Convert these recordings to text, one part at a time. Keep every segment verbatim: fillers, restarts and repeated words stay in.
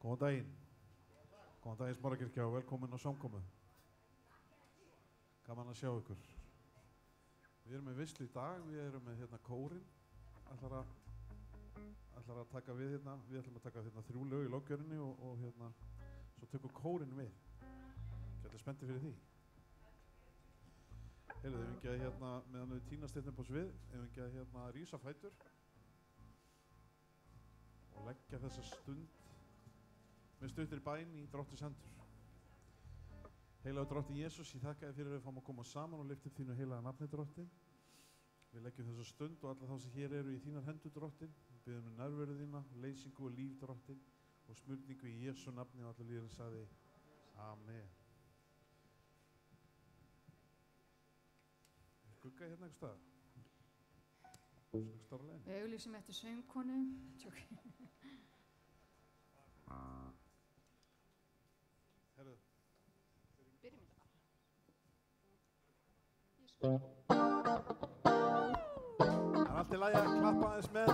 Góðan daginn. Góðan daginn Smárakirkja og velkomin á samkomu. Gaman að sjá ykkur. Við erum með veislu í dag, við erum með hérna kórinn. Ætlar að, ætlar að taka við hérna, við ætlum að taka hérna þrjú lög í loggjörninni og, og hérna, svo tökum kórinn við. Gæti spenntir fyrir því. Heyrðu, ef ekki að hérna, meðan við tínast hérna upp á svið, ef ekki að hérna rísa fætur og leggja þessa stund með stuttir bæn í Drottins hendur. Heilagur Drottinn Jesús, ég þakka þér fyrir að við fáum að koma saman og lyfta upp þínu heilaga nafni, Drottinn. Við leggjum þessa stund og alla þá sem hér eru í þínar hendur, Drottinn. Við biðjum um nærveru þína, leysingu og líf, Drottinn, og smurningu í Jesú nafni og allir líðurinn sagði Amen. Gugga hérna einhver stað? Svona starflegin? Við auglýsum eftir söngkonu. Herðu. Byrjum í dag. Það er allt í lagi að klappa aðeins með.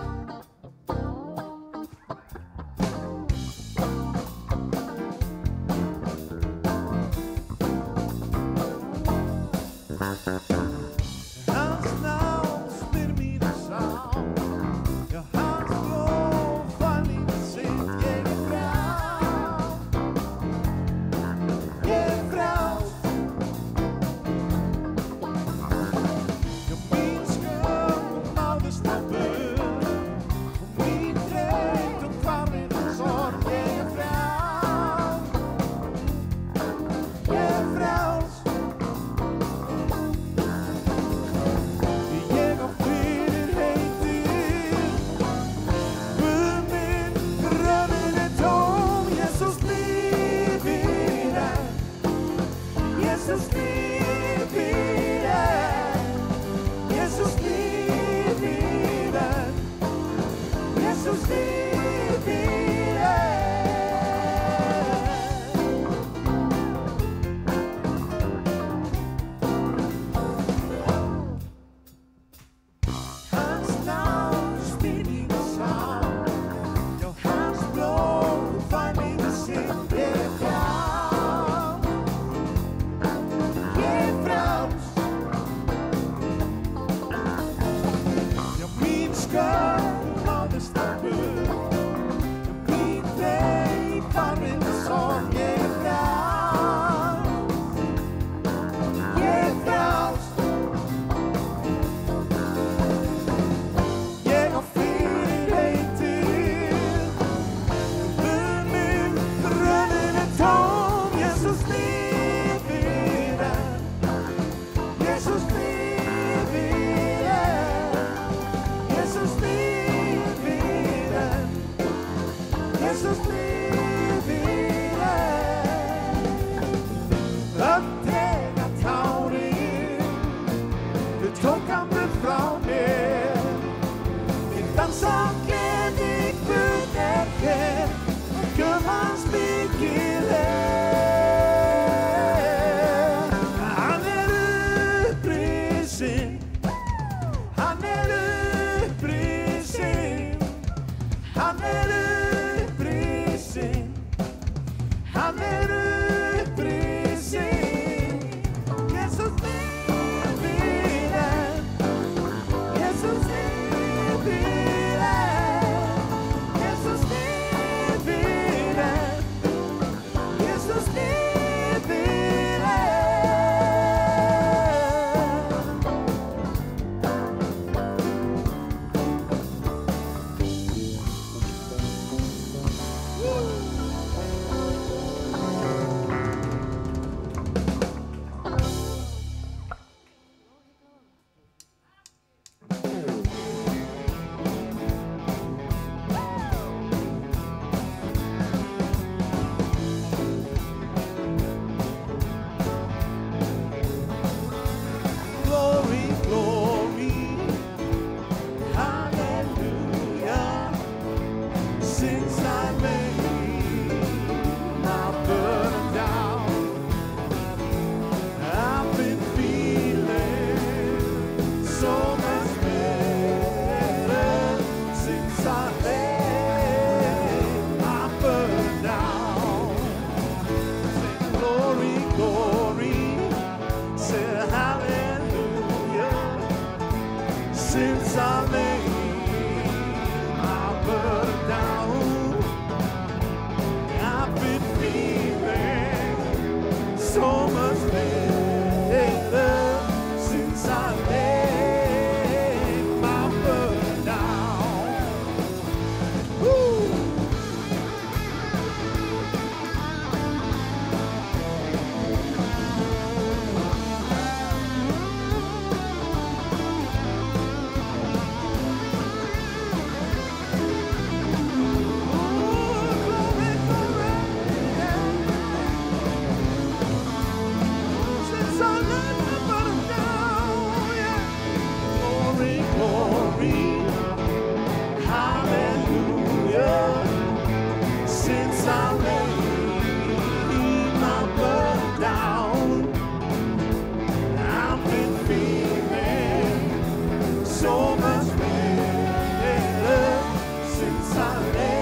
I lay my burden down, I've been feeling so much better since I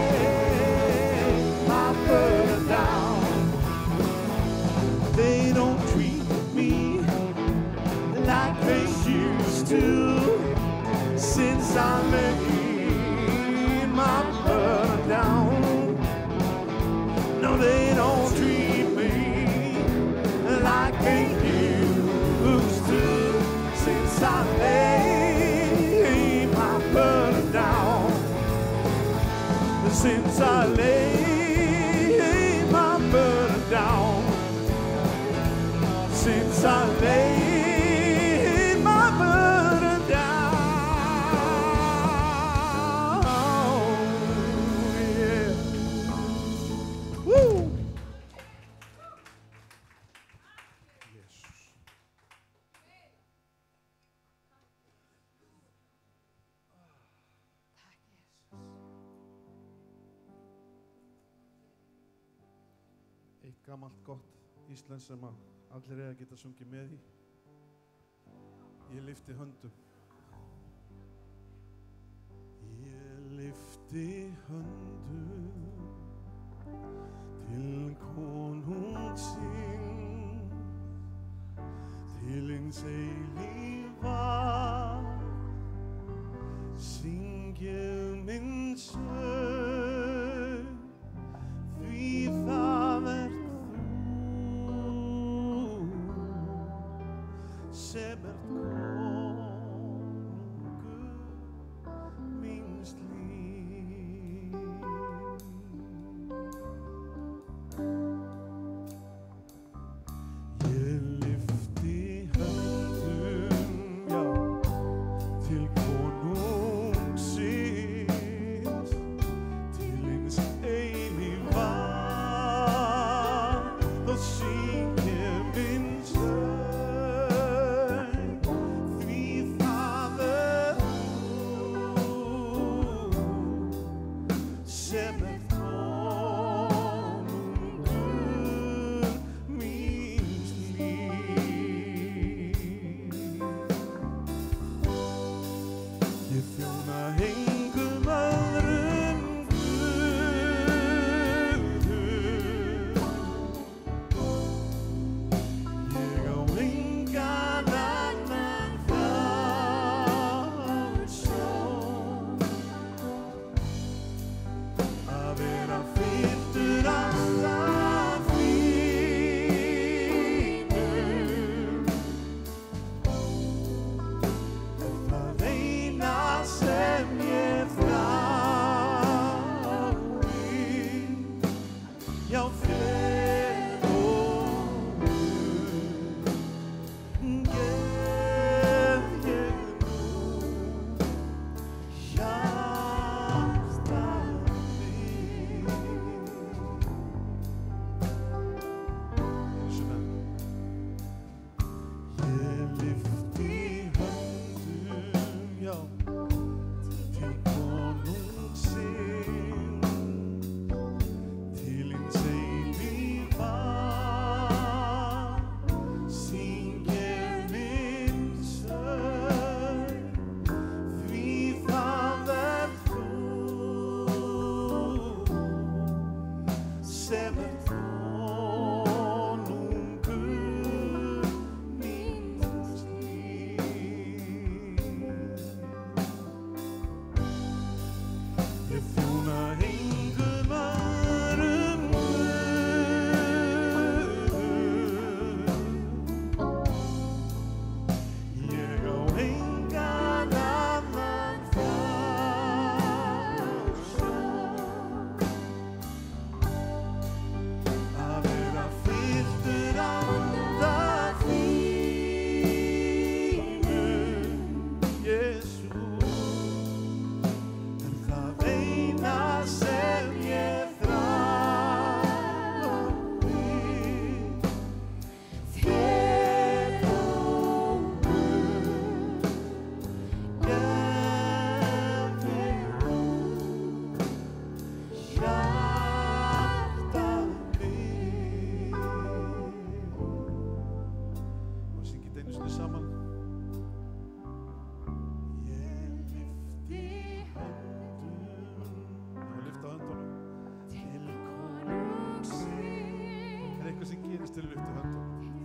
laid my burden down. They don't treat me like they used to since I laid my burden down. No, they don't treat me like they used to since I laid my burden down. Since I laid my burden down. Since I laid my burden down. Yeah. Woo! Jesus. Eitt gamalt gott íslensk sem að allir eiga að geta sungið með í. Ég lyfti höndum. Ég lyfti höndum til konungsins, til hins eilífa, syng ég minn söng, því það ert sem ert konungur míns lífs. Ég lyfti höndum, já, til konungsins, til hins eilífa, þá syng ég minn söng. Tengist til lyftu höndum.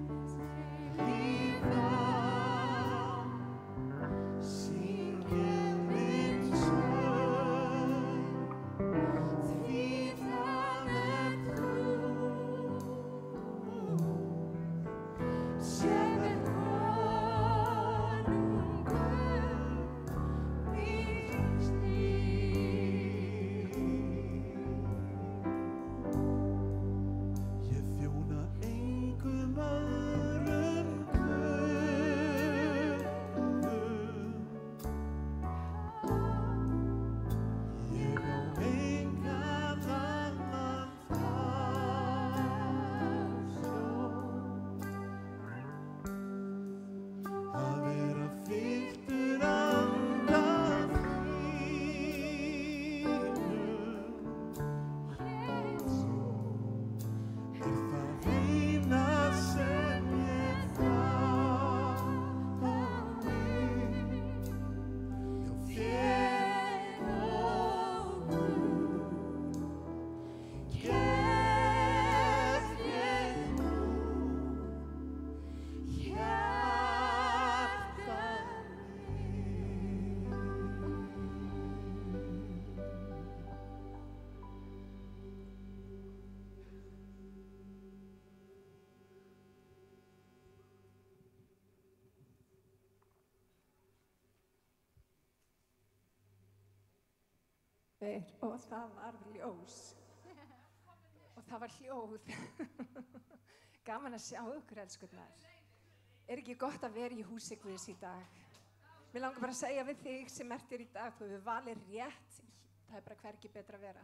Og það var ljós og það var hljóð. Gaman að sjá ykkur, elskurnar. Er ekki gott að vera í húsi Guðs í dag? Mér langar bara að segja við þig sem ert hér í dag, þú hefur valið rétt, það er bara hvergi betra að vera.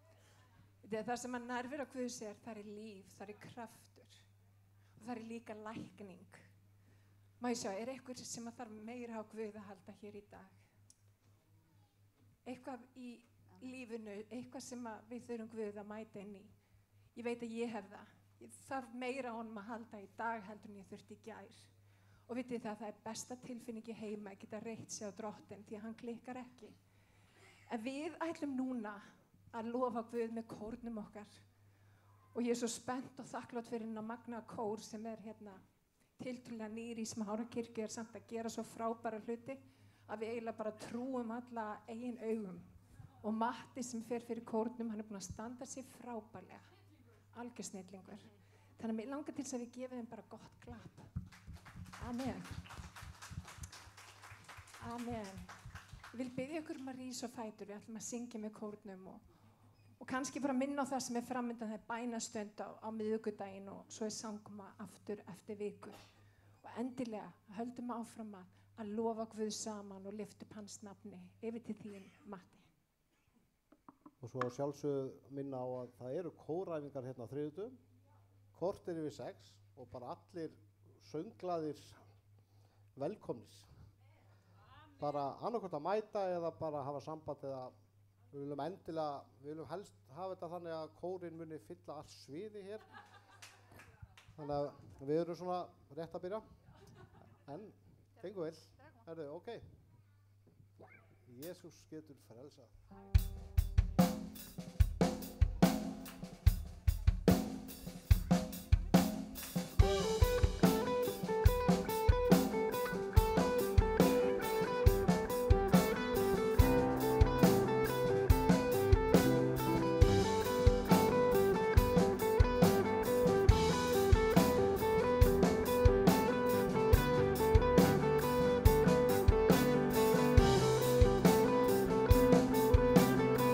Það sem að nærvera Guðs er, það er líf, það er kraftur og það er líka lækning. Má ég sjá, er einhver sem að þarf meira á Guð að halda hér í dag? Eitthvað í lífinu, eitthvað sem að við þurfum Guð að mæta inn í. Ég veit að ég hef það. Ég þarf meira á honum að halda í dag heldur en ég þurfti í gær. Og vitið það, það er besta tilfinningi heima að geta reitt sig á Drottinn því að hann klikkar ekki. En við ætlum núna að lofa Guð með kórnum okkar. Og ég er svo spennt og þakklátt fyrir hennar magna kór sem er hérna tiltrúlega nýr í Smárarkirkju, er samt að gera svo frábæra hluti að við eiginlega bara trúum alla eigin augum. Og Matti sem fer fyrir kórnum, hann er búinn að standa sér frábærlega, algjör snillingur. Þannig að mér langar til þess að við gefum þeim bara gott klapp. Amen. Amen. Ég vil biðja ykkur um að rísa á fætur, við ætlum að syngja með kórnum og, og kannski bara minna á það sem er framöndan, það er bænastund á, á miðvikudaginn og svo er sangma aftur eftir viku. Og endilega höldum áfram að, að lofa Guð saman og lyfta upp hans nafni yfir til þín, Matti. Og svo sjálfsögðu minna á að það eru kóræfingar hérna á þriðjudögum, korter yfir sex og bara allir sönglaðir velkomnis. Bara annarkvort að mæta eða bara hafa samband eða við viljum endilega, við viljum helst hafa þetta þannig að kórinn muni fylla allt sviði hér. Þannig að við erum svona rétt að byrja, en gengur vel. Herðu, ok. Jesús getur frelsað. Thank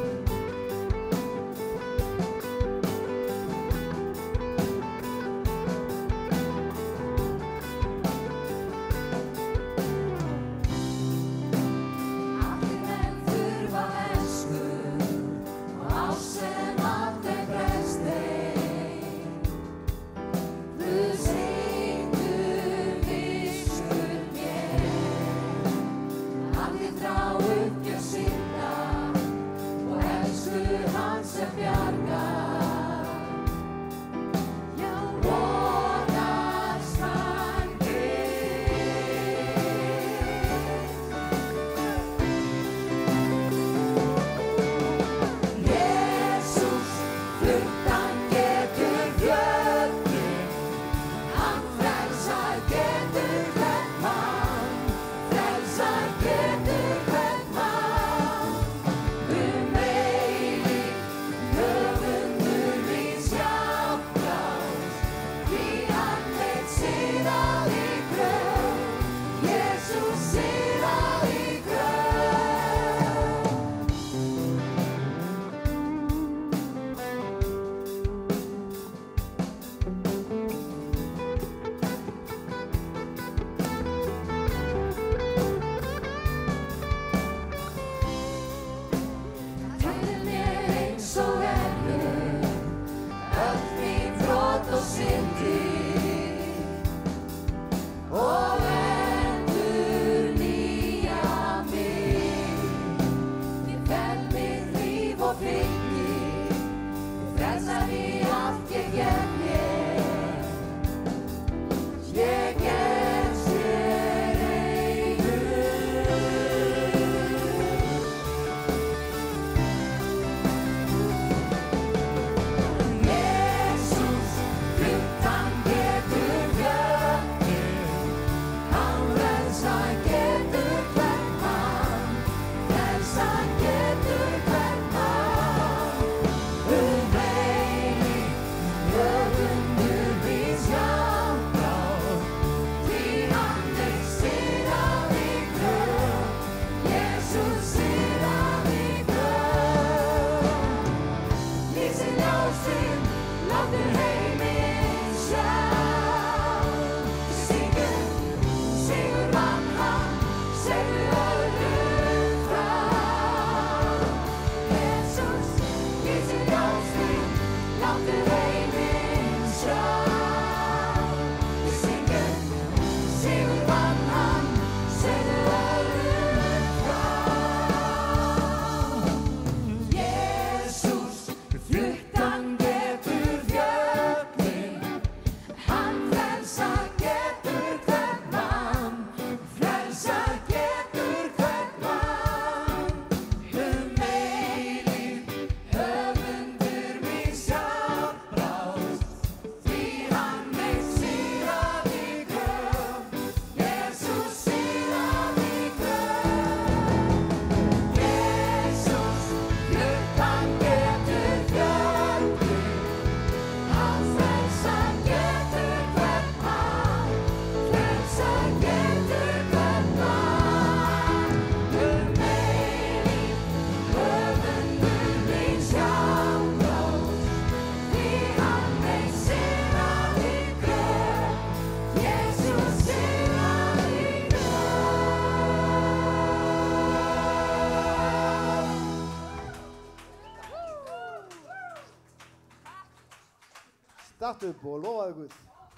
Stattu upp og lofaðu Guð.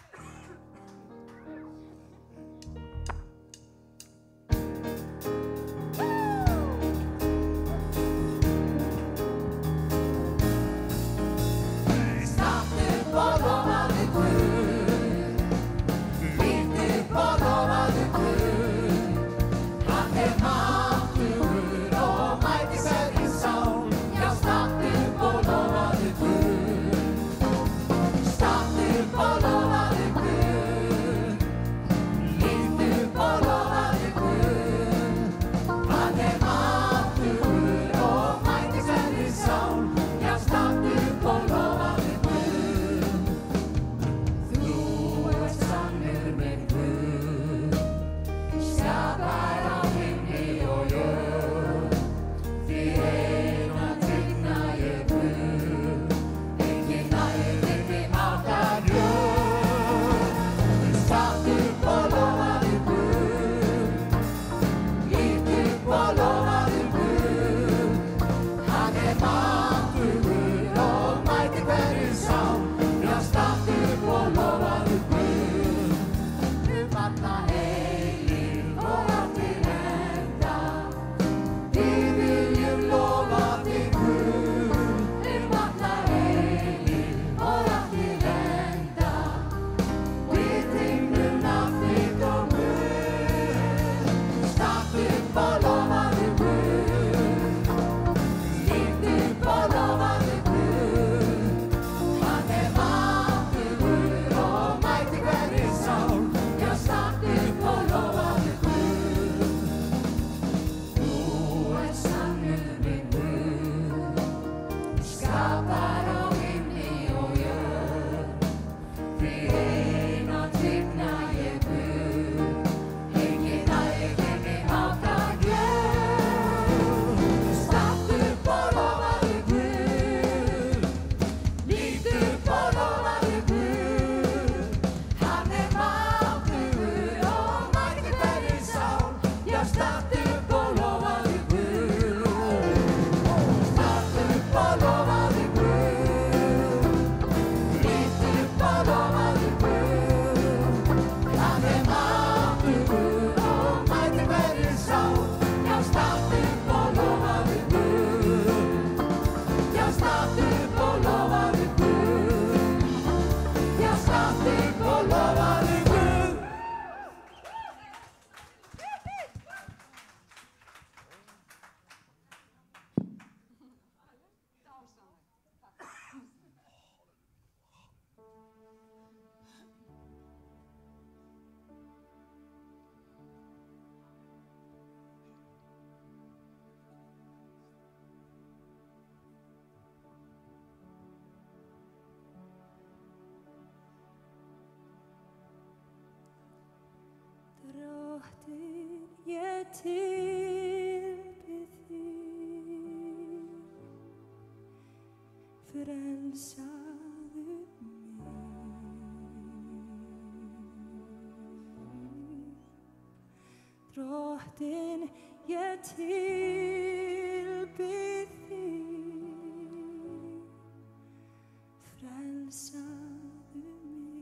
Drottinn, ég tilbið þig, frelsaðu mig. Drottinn, ég tilbið þig, frelsaðu mig.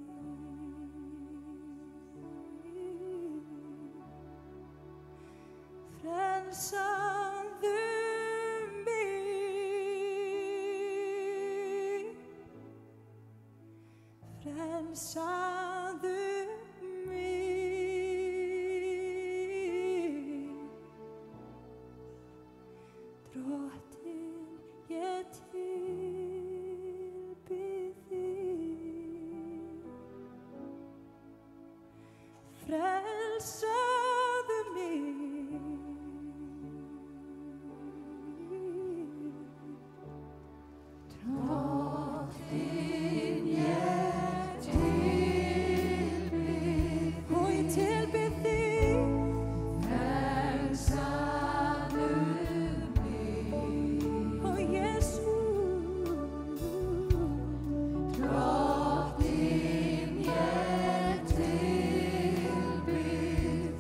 Frelsaðu mig, frelsaðu mig. Drottinn, ég tilbið þig, frelsaðu mig. Drottinn, ég tilbið, og ég tilbið þig, frelsaðu mig. Ó Jesús, Drottinn, ég tilbið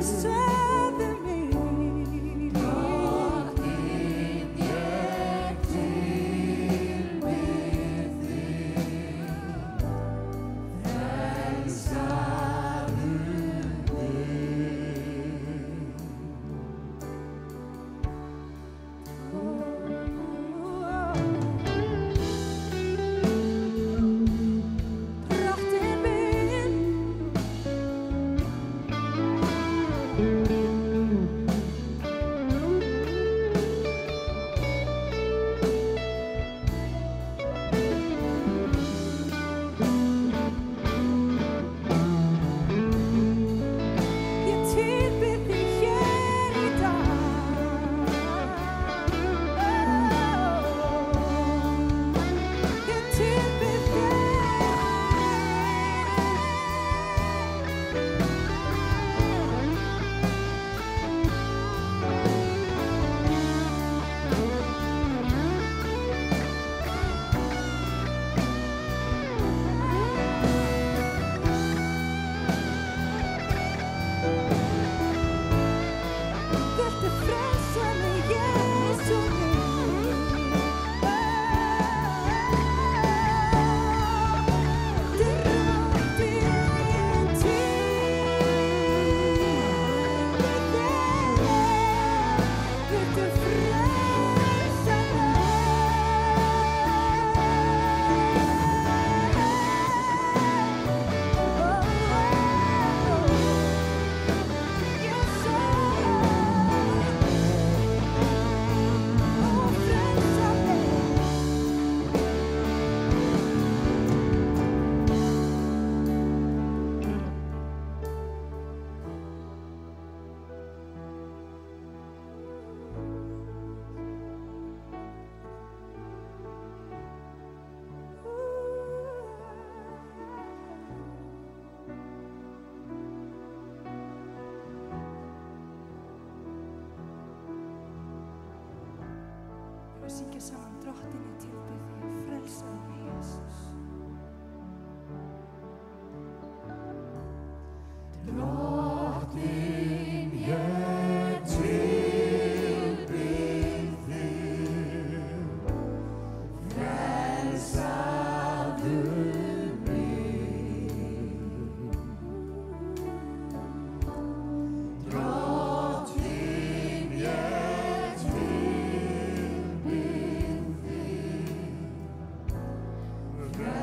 frelsaðu mig. Drottinn minn, ég tilbið þig hér í dag. Ég tilbið Viltu frelsa mig, Jesú minn? Drottinn tilbið þig. Viltu frelsa Við syngja saman Drottinn ég tilbið þig, frelsaðu mig, Jesús. Drottinn ég tilbið þig, frelsaðu mig. Drottinn ég tilbið þig,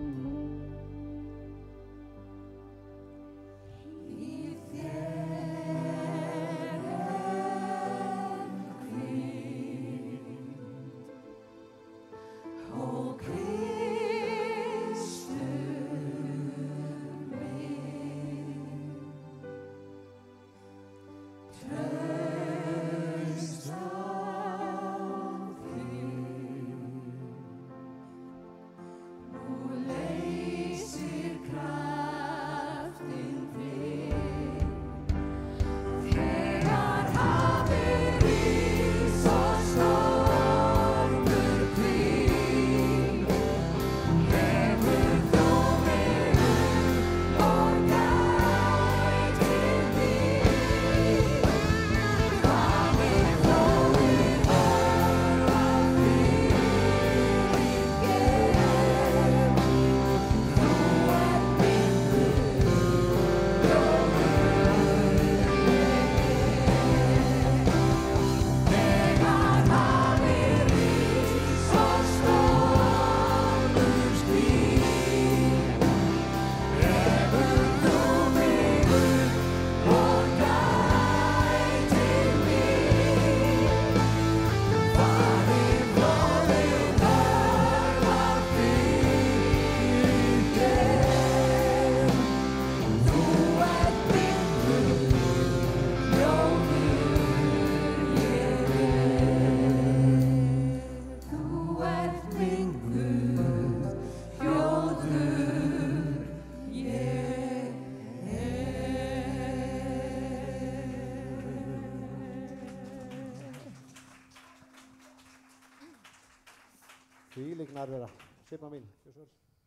Hvílík nærvera. Sippa mín. Gjörðu svo vel.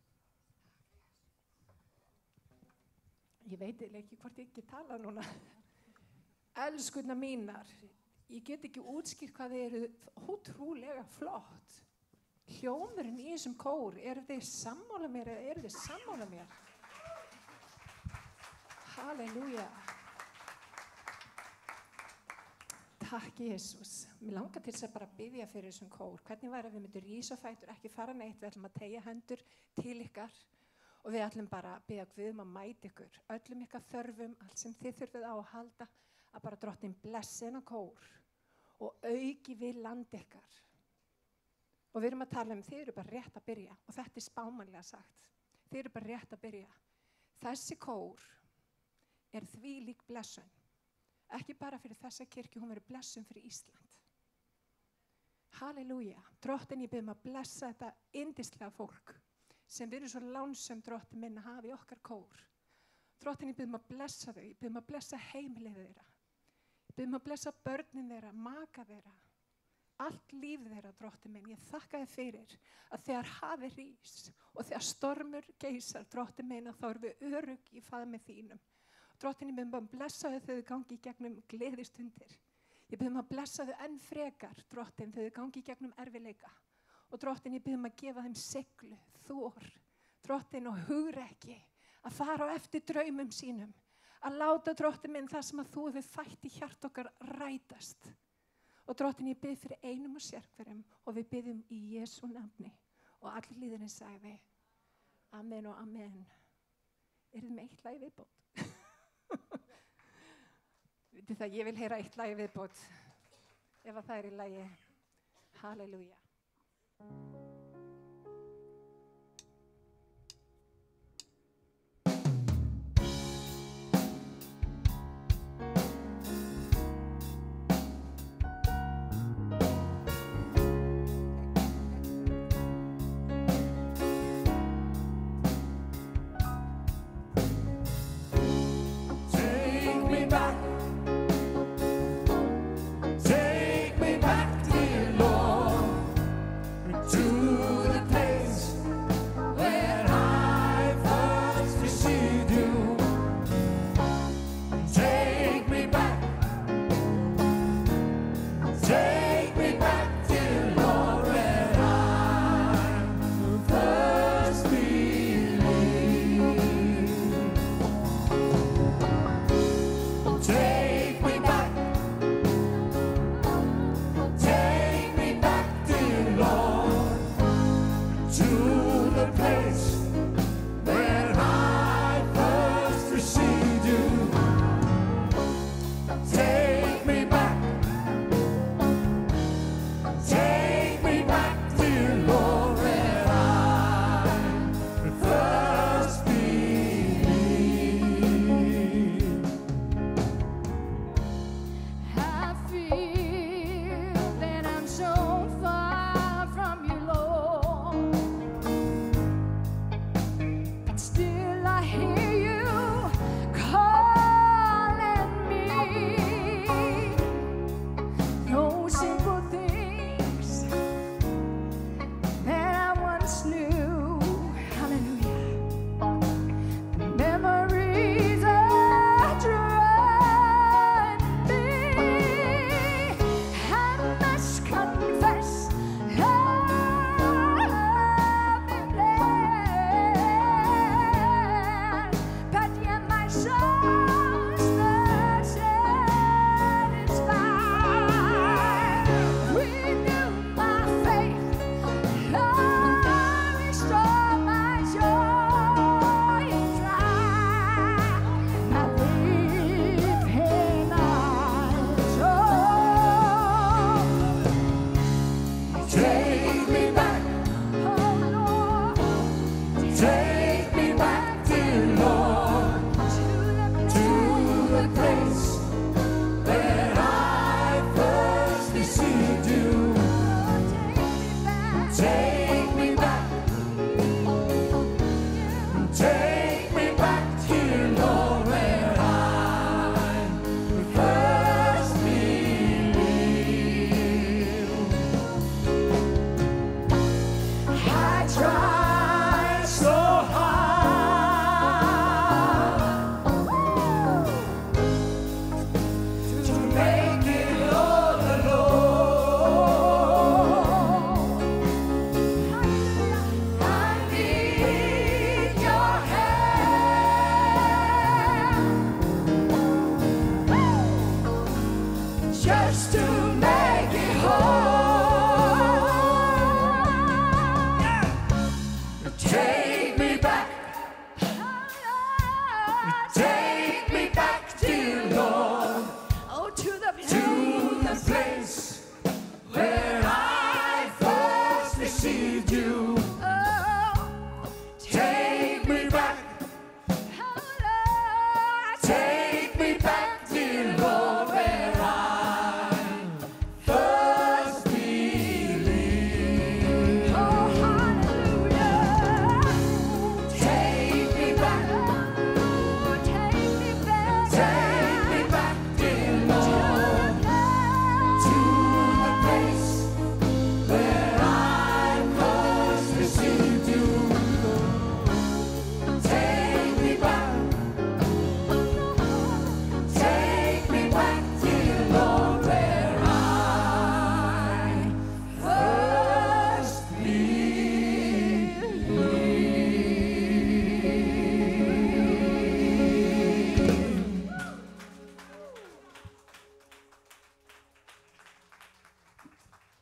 Ég veit eiginlega ekki hvort ég ekki tala núna. Elskurna mínar, ég get ekki útskýrt hvað þið eru ótrúlega flott. Hljómurinn í þessum kór, eru þið sammála mér eða eru þið sammála mér? Halleluja. Takk Jesús. Mér langar til þess að bara biðja fyrir þessum kór. Hvernig væri að við myndum rísa á fætur, ekki fara neitt, við ætlum að teygja hendur til ykkar og við ætlum bara að biðja Guð um að mæta ykkur. Öllum ykkar þörfum, allt sem þið þurfið á að halda, að bara Drottinn blessi þennan kór og auki við land ykkar. Og við erum að tala um, þið eru bara rétt að byrja og þetta er spámanlega sagt. Þið eru bara rétt að byrja. Þessi kór er því lík blessun. Ekki bara fyrir þessa kirkju, hún verður blessun fyrir Ísland. Halleluja. Drottinn, ég bið um að blessa þetta yndislega fólk sem við erum svo lánsöm, Drottinn minn, að hafa í okkar kór. Drottinn, ég bið um að blessa þau, ég bið um að blessa heimilið þeirra. Ég bið um að blessa börnin þeirra, maka þeirra, allt líf þeirra, Drottinn minn. Ég þakka þér fyrir að þegar hafi rís og þegar stormur geysar, Drottinn minn, að þá erum við örugg í faðmi þínum. Drottinn, ég bið um að blessa þau þegar þau gangi í gegnum gleðistundir. Ég bið um að blessa þau enn frekar, Drottinn, þegar þau gangi í gegnum erfiðleika. Og Drottinn, ég bið um að gefa þeim siglu, þor, Drottinn, og hugrekki að fara á eftir draumum sínum. Að láta, Drottinn minn, það sem að þú hefur fætt í hjart okkar rætast. Og Drottinn, ég bið fyrir einum og sérhverjum og við biðum í Jesú nafni. Og allir líðurinn sagði, amen og amen. Er þið með eitt lagi viðbót? Vitið það, ég vil heyra eitt lagi viðbót ef að það er í lagi. Halleluja. To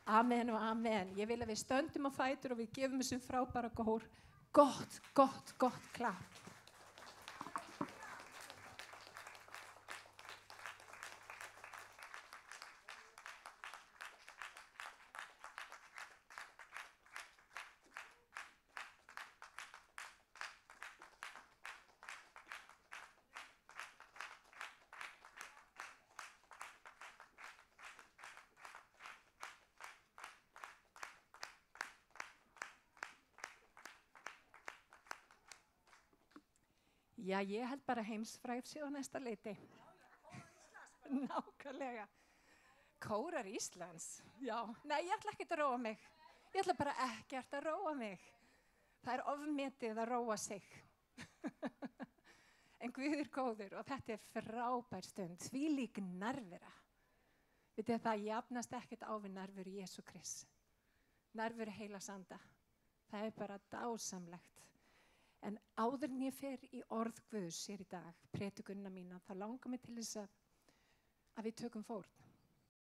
Amen og amen. Ég vil að við stöndum á fætur og við gefum þessum frábæra kór gott, gott, gott klapp. Já, ég held bara heimsfrægð sé á næsta leiti. Nákvæmlega. Kórar Íslands, já. Nei, ég ætla ekkert að róa mig. Ég ætla bara ekkert að róa mig. Það er ofmetið að róa sig. En Guð er góður og þetta er frábær stund. Þvílík nærvera. Vitið það, jafnast ekkert á við nærveru Jesú Krists. Nærveru heilags anda. Það er bara dásamlegt. En áður en ég fer í orð Guðs hér í dag, predikunina mína, þá langar mig til þess að, að við tökum fórn.